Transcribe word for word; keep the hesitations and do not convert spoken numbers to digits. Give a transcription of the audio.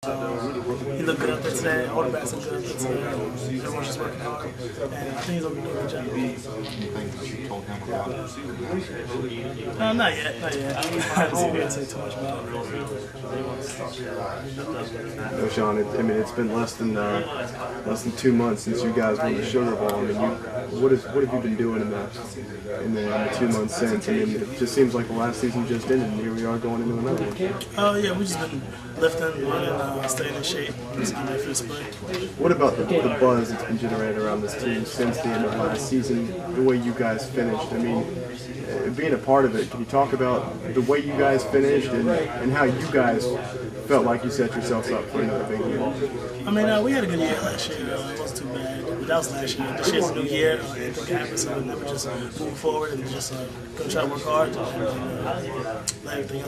Um, he looked good up there today. All the bats looked good up there today. Everyone's just working hard, and I think he's going to do a good job. Anything you told him about it? Uh, not yet, not yet. I can't say too much about it. Knowshon, it, I mean, it's been less than uh, less than two months since you guys won the Sugar Bowl. I mean, you, what is what have you been doing in the in the, in the two months since? I mean, it just seems like the last season just ended, and here we are going into another one. Oh uh, yeah, we just been lifting, running, uh, staying in shape, just getting ready for the spring. What about the, the buzz that's been generated around this team since the end of last season? The way you guys finished. I mean, uh, being a part of it, can you talk about the way you guys finished and, and how you guys felt like you set yourselves up for another big year? I mean, uh, we had a good year last year. Uh, it wasn't too bad. But that was last year. This year's a new year. Uh, anything can happen, so we're just moving forward and just uh, gonna try to work hard and uh, let everything else.